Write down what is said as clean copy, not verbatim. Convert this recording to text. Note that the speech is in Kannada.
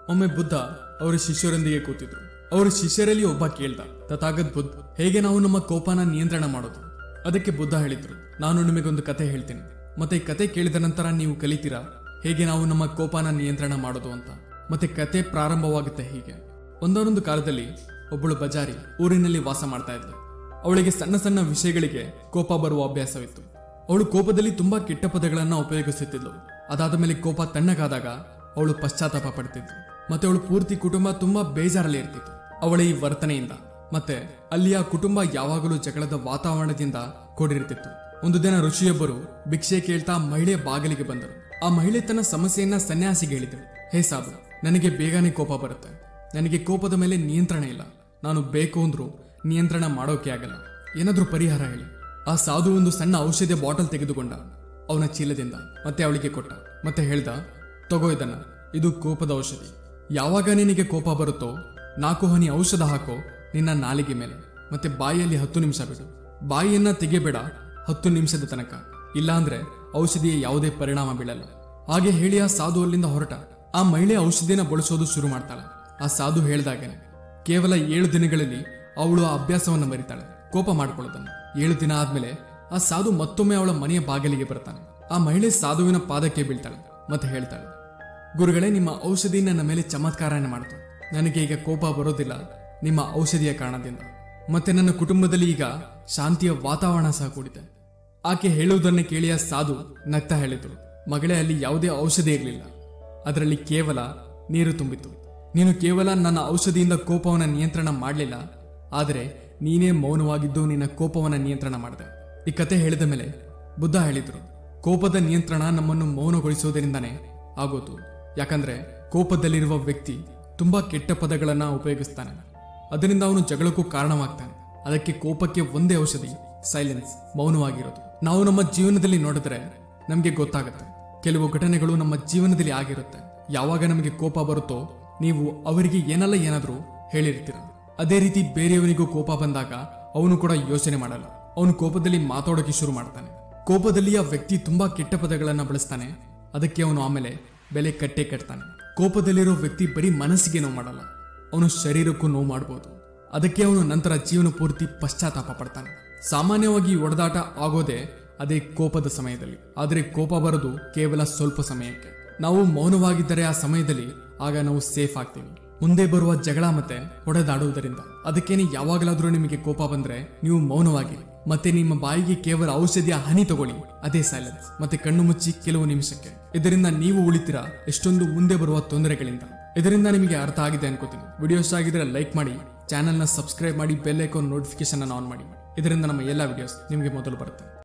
ಒಮ್ಮೆ ಬುದ್ಧ ಅವರ ಶಿಷ್ಯರೊಂದಿಗೆ ಕೂತಿದ್ರು. ಅವರ ಶಿಷ್ಯರಲ್ಲಿ ಒಬ್ಬ ಕೇಳ್ದ, ತಥಾಗತ್ ಬುದ್ಧ, ಹೇಗೆ ನಾವು ನಮ್ಮ ಕೋಪನ ನಿಯಂತ್ರಣ ಮಾಡೋದು? ಅದಕ್ಕೆ ಬುದ್ಧ ಹೇಳಿದ್ರು, ನಾನು ನಿಮಗೊಂದು ಕತೆ ಹೇಳ್ತೀನಿ, ಮತ್ತೆ ಈ ಕತೆ ಕೇಳಿದ ನಂತರ ನೀವು ಕಲಿತೀರಾ ಹೇಗೆ ನಾವು ನಮ್ಮ ಕೋಪನ ನಿಯಂತ್ರಣ ಮಾಡೋದು ಅಂತ. ಮತ್ತೆ ಕತೆ ಪ್ರಾರಂಭವಾಗುತ್ತೆ ಹೀಗೆ. ಒಂದೊಂದು ಕಾಲದಲ್ಲಿ ಒಬ್ಬಳು ಬಜಾರಿ ಊರಿನಲ್ಲಿ ವಾಸ ಮಾಡ್ತಾ ಇದ್ಲು. ಅವಳಿಗೆ ಸಣ್ಣ ಸಣ್ಣ ವಿಷಯಗಳಿಗೆ ಕೋಪ ಬರುವ ಅಭ್ಯಾಸವಿತ್ತು. ಅವಳು ಕೋಪದಲ್ಲಿ ತುಂಬಾ ಕೆಟ್ಟ ಪದಗಳನ್ನ ಉಪಯೋಗಿಸುತ್ತಿದ್ಲು. ಅದಾದ ಮೇಲೆ ಕೋಪ ತಣ್ಣಗಾದಾಗ ಅವಳು ಪಶ್ಚಾತ್ತಾಪ ಪಡ್ತಿದ್ಲು. ಮತ್ತೆ ಅವಳು ಪೂರ್ತಿ ಕುಟುಂಬ ತುಂಬಾ ಬೇಜಾರಲ್ಲಿ ಇರ್ತಿತ್ತು ಅವಳ ಈ ವರ್ತನೆಯಿಂದ. ಮತ್ತೆ ಅಲ್ಲಿಯ ಕುಟುಂಬ ಯಾವಾಗಲೂ ಜಗಳದ ವಾತಾವರಣದಿಂದ ಕೂಡಿರ್ತಿತ್ತು. ಒಂದು ದಿನ ಋಷಿಯೊಬ್ಬರು ಭಿಕ್ಷೆ ಕೇಳ್ತಾ ಮಹಿಳೆಯ ಬಾಗಿಲಿಗೆ ಬಂದರು. ಆ ಮಹಿಳೆ ತನ್ನ ಸಮಸ್ಯೆಯನ್ನ ಸನ್ಯಾಸಿಗೆ ಹೇಳಿದಳು, ಹೇ ಸಾಧು, ನನಗೆ ಬೇಗನೆ ಕೋಪ ಬರುತ್ತೆ. ನನಗೆ ಕೋಪದ ಮೇಲೆ ನಿಯಂತ್ರಣ ಇಲ್ಲ. ನಾನು ಬೇಕು ಅಂದ್ರೂ ನಿಯಂತ್ರಣ ಮಾಡೋಕೆ ಆಗಲ್ಲ. ಏನಾದ್ರೂ ಪರಿಹಾರ ಹೇಳಿ. ಆ ಸಾಧು ಒಂದು ಸಣ್ಣ ಔಷಧಿಯ ಬಾಟಲ್ ತೆಗೆದುಕೊಂಡ ಅವನ ಚೀಲದಿಂದ ಮತ್ತೆ ಅವಳಿಗೆ ಕೊಟ್ಟ. ಮತ್ತೆ ಹೇಳ್ದ, ತಗೋ ಇದನ್ನ, ಇದು ಕೋಪದ ಔಷಧಿ. ಯಾವಾಗ ನಿನಗೆ ಕೋಪ ಬರುತ್ತೋ 4 ಹನಿ ಔಷಧ ಹಾಕೋ ನಿನ್ನ ನಾಲಿಗೆ ಮೇಲೆ, ಮತ್ತೆ ಬಾಯಿಯಲ್ಲಿ 10 ನಿಮಿಷ ಬಿಡು. ಬಾಯಿಯನ್ನ ತೆಗೆಬೇಡ 10 ನಿಮಿಷದ ತನಕ, ಇಲ್ಲಾಂದ್ರೆ ಔಷಧಿಯ ಯಾವುದೇ ಪರಿಣಾಮ ಬೀಳಲ್ಲ. ಹಾಗೆ ಹೇಳಿ ಆ ಸಾಧು ಅಲ್ಲಿಂದ ಹೊರಟ. ಆ ಮಹಿಳೆ ಔಷಧಿನ ಬಳಸೋದು ಶುರು ಮಾಡ್ತಾಳೆ. ಆ ಸಾಧು ಹೇಳ್ದಾಗೇನೆ ಕೇವಲ 7 ದಿನಗಳಲ್ಲಿ ಅವಳು ಆ ಅಭ್ಯಾಸವನ್ನ ಮರಿತಾಳೆ, ಕೋಪ ಮಾಡ್ಕೊಳ್ಳೋದನ್ನ. 7 ದಿನ ಆದ್ಮೇಲೆ ಆ ಸಾಧು ಮತ್ತೊಮ್ಮೆ ಅವಳ ಮನೆಯ ಬಾಗಿಲಿಗೆ ಬರ್ತಾನೆ. ಆ ಮಹಿಳೆ ಸಾಧುವಿನ ಪಾದಕ್ಕೆ ಬೀಳ್ತಾಳೆ ಮತ್ತೆ ಹೇಳ್ತಾಳೆ, ಗುರುಗಳೇ, ನಿಮ್ಮ ಔಷಧಿ ನನ್ನ ಮೇಲೆ ಚಮತ್ಕಾರನೇ ಮಾಡ್ತು. ನನಗೆ ಈಗ ಕೋಪ ಬರೋದಿಲ್ಲ ನಿಮ್ಮ ಔಷಧಿಯ ಕಾರಣದಿಂದ. ಮತ್ತೆ ನನ್ನ ಕುಟುಂಬದಲ್ಲಿ ಈಗ ಶಾಂತಿಯ ವಾತಾವರಣ ಸಹ ಕೂಡಿದೆ. ಆಕೆ ಹೇಳುವುದನ್ನೇ ಕೇಳಿ ಆ ಸಾಧು ನಗ್ತಾ ಹೇಳಿದ್ರು, ಮಗಳೇ, ಅಲ್ಲಿ ಯಾವುದೇ ಔಷಧಿ ಇರಲಿಲ್ಲ, ಅದರಲ್ಲಿ ಕೇವಲ ನೀರು ತುಂಬಿತ್ತು. ನೀನು ಕೇವಲ ನನ್ನ ಔಷಧಿಯಿಂದ ಕೋಪವನ್ನ ನಿಯಂತ್ರಣ ಮಾಡಲಿಲ್ಲ, ಆದರೆ ನೀನೇ ಮೌನವಾಗಿದ್ದು ನಿನ್ನ ಕೋಪವನ್ನ ನಿಯಂತ್ರಣ ಮಾಡಿದೆ. ಈ ಕತೆ ಹೇಳಿದ ಮೇಲೆ ಬುದ್ಧ ಹೇಳಿದ್ರು, ಕೋಪದ ನಿಯಂತ್ರಣ ನಮ್ಮನ್ನು ಮೌನಗೊಳಿಸುವುದರಿಂದಾನೇ ಆಗೋದು. ಯಾಕಂದ್ರೆ ಕೋಪದಲ್ಲಿರುವ ವ್ಯಕ್ತಿ ತುಂಬಾ ಕೆಟ್ಟ ಪದಗಳನ್ನ ಉಪಯೋಗಿಸ್ತಾನೆ. ಅದರಿಂದ ಅವನು ಜಗಳಕ್ಕೂ ಕಾರಣವಾಗ್ತಾನೆ. ಅದಕ್ಕೆ ಕೋಪಕ್ಕೆ ಒಂದೇ ಔಷಧಿ, ಸೈಲೆನ್ಸ್, ಮೌನವಾಗಿರೋದು. ನಾವು ನಮ್ಮ ಜೀವನದಲ್ಲಿ ನೋಡಿದ್ರೆ ನಮ್ಗೆ ಗೊತ್ತಾಗುತ್ತೆ, ಕೆಲವು ಘಟನೆಗಳು ನಮ್ಮ ಜೀವನದಲ್ಲಿ ಆಗಿರುತ್ತೆ. ಯಾವಾಗ ನಮಗೆ ಕೋಪ ಬರುತ್ತೋ ನೀವು ಅವರಿಗೆ ಏನಲ್ಲ ಏನಾದ್ರೂ ಹೇಳಿರ್ತೀರ. ಅದೇ ರೀತಿ ಬೇರೆಯವನಿಗೂ ಕೋಪ ಬಂದಾಗ ಅವನು ಕೂಡ ಯೋಚನೆ ಮಾಡಲ್ಲ. ಅವನು ಕೋಪದಲ್ಲಿ ಮಾತಾಡೋಕೆ ಶುರು ಮಾಡ್ತಾನೆ. ಕೋಪದಲ್ಲಿ ಆ ವ್ಯಕ್ತಿ ತುಂಬಾ ಕೆಟ್ಟ ಪದಗಳನ್ನ ಬಳಸ್ತಾನೆ. ಅದಕ್ಕೆ ಅವನು ಆಮೇಲೆ ಬೆಲೆ ಕಟ್ಟೆ ಕಟ್ತಾನೆ. ಕೋಪದಲ್ಲಿರೋ ವ್ಯಕ್ತಿ ಬರೀ ಮನಸ್ಸಿಗೆ ನೋವು ಮಾಡಲ್ಲ, ಅವನು ಶರೀರಕ್ಕೂ ನೋವು ಮಾಡಬಹುದು. ಅದಕ್ಕೆ ಅವನು ನಂತರ ಜೀವನ ಪೂರ್ತಿ ಪಶ್ಚಾತ್ತಾಪ ಪಡ್ತಾನೆ. ಸಾಮಾನ್ಯವಾಗಿ ಒಡೆದಾಟ ಆಗೋದೇ ಅದೇ ಕೋಪದ ಸಮಯದಲ್ಲಿ. ಆದರೆ ಕೋಪ ಬರೋದು ಕೇವಲ ಸ್ವಲ್ಪ ಸಮಯಕ್ಕೆ. ನಾವು ಮೌನವಾಗಿದ್ದರೆ ಆ ಸಮಯದಲ್ಲಿ ಆಗ ನಾವು ಸೇಫ್ ಆಗ್ತೀವಿ. ಮುಂದೆ ಬರುವ ಜಗಳ ಮತ್ತೆ ಹೊಡೆದಾಡುವುದರಿಂದ. ಅದಕ್ಕೇನೆ ಯಾವಾಗಲಾದ್ರೂ ನಿಮಗೆ ಕೋಪ ಬಂದ್ರೆ ನೀವು ಮೌನವಾಗಿರಿ. ಮತ್ತೆ ನಿಮ್ಮ ಬಾಯಿಗೆ ಕೇವಲ ಔಷಧಿಯ ಹನಿ ತಗೊಳ್ಳಿ, ಅದೇ ಸೈಲೆನ್ಸ್. ಮತ್ತೆ ಕಣ್ಣು ಮುಚ್ಚಿ ಕೆಲವು ನಿಮಿಷಕ್ಕೆ. ಇದರಿಂದ ನೀವು ಉಳಿತೀರಾ ಎಷ್ಟೊಂದು ಮುಂದೆ ಬರುವ ತೊಂದರೆಗಳಿಂದ. ಇದರಿಂದ ನಿಮಗೆ ಅರ್ಥ ಆಗಿದೆ ಅನ್ಕೋತೀನಿ. ವಿಡಿಯೋ ಇಷ್ಟ ಆಗಿದ್ರೆ ಲೈಕ್ ಮಾಡಿ, ಚಾನೆಲ್ನ ಸಬ್ಸ್ಕ್ರೈಬ್ ಮಾಡಿ, ಬೆಲ್ ಐಕಾನ್ ನೋಟಿಫಿಕೇಶನ್ ಆನ್ ಮಾಡಿ. ಇದರಿಂದ ನಮ್ಮ ಎಲ್ಲಾ ವಿಡಿಯೋಸ್ ನಿಮಗೆ ಮೊದಲು ಬರುತ್ತೆ.